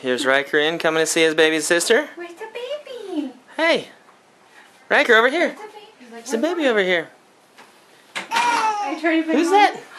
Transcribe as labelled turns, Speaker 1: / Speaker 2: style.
Speaker 1: Here's Rhyker in, coming to see his baby sister.
Speaker 2: Where's the baby?
Speaker 1: Hey, Rhyker, over here.
Speaker 2: Where's the baby?
Speaker 1: There's a baby over here.
Speaker 2: Are you trying to put
Speaker 1: Who's
Speaker 2: him on?
Speaker 1: that?